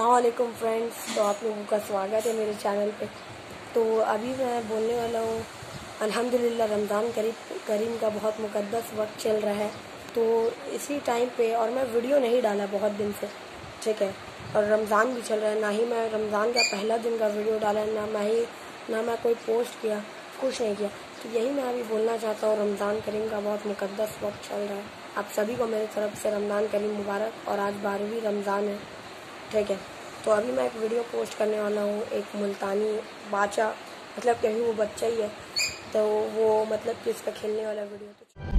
अस्सलाम वालेकुम फ्रेंड्स। तो आप लोगों का स्वागत है मेरे चैनल पे। तो अभी मैं बोलने वाला हूँ अल्हम्दुलिल्लाह रमज़ान करीम का बहुत मुक़द्दस वक्त चल रहा है। तो इसी टाइम पे और मैं वीडियो नहीं डाला बहुत दिन से, ठीक है। और रमज़ान भी चल रहा है, ना ही मैं रमज़ान का पहला दिन का वीडियो डाला, ना मैं कोई पोस्ट किया, कुछ नहीं किया। तो यही मैं अभी बोलना चाहता हूँ, रमज़ान करीम का बहुत मुक़द्दस वक्त चल रहा है। आप सभी को मेरी तरफ से रमज़ान करीम मुबारक। और आज 12वीं रमज़ान है, ठीक है। तो अभी मैं एक वीडियो पोस्ट करने वाला हूँ, एक मुल्तानी बाचा, मतलब कहीं वो बच्चा ही है, तो वो मतलब कि इसका खेलने वाला वीडियो। तो